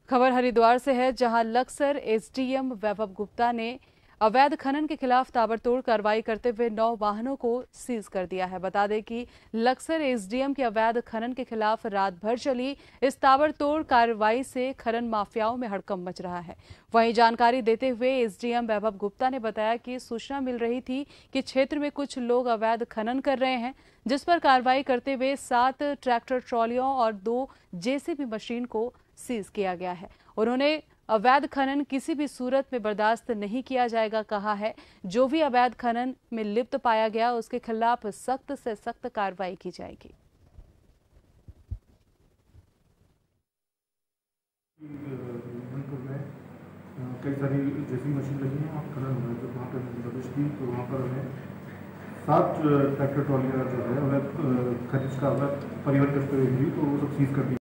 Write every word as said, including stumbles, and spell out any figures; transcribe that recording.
खबर हरिद्वार से है, जहां लक्सर एसडीएम वैभव गुप्ता ने अवैध खनन के खिलाफ ताबड़तोड़ कार्रवाई करते हुए नौ वाहनों को सीज कर दिया है। बता दें कि लक्सर एसडीएम के अवैध खनन के खिलाफ रात भर चली इस ताबड़तोड़ कार्रवाई से खनन माफियाओं में हड़कंप मच रहा है। वहीं जानकारी देते हुए एसडीएम वैभव गुप्ता ने बताया कि सूचना मिल रही थी कि क्षेत्र में कुछ लोग अवैध खनन कर रहे हैं, जिस पर कार्रवाई करते हुए सात ट्रैक्टर ट्रॉलियों और दो जेसीबी मशीन को सीज किया गया है। उन्होंने अवैध खनन किसी भी सूरत में बर्दाश्त नहीं किया जाएगा कहा है। जो भी अवैध खनन में लिप्त पाया गया उसके खिलाफ सख्त से सख्त कार्रवाई की जाएगी। कई सारी जैसी मशीन लगी है वहाँ खनन हो रहा है, तो वहाँ पर दबिश दी तो वहाँ पर हमें सात ट्रैक्टर ट्रॉलियाँ जो है अवैध खनिज का अवैध परिवहन करते हुए हुई, तो वो सब सीज कर दी।